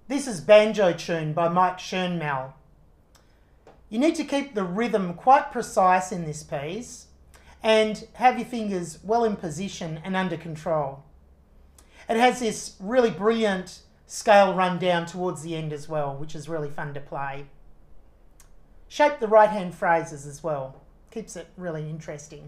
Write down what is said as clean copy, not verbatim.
This is Banjo Tune by Mike Schoenmel. You need to keep the rhythm quite precise in this piece and have your fingers well in position and under control. It has this really brilliant scale run down towards the end as well, which is really fun to play. Shape the right hand phrases as well. Keeps it really interesting.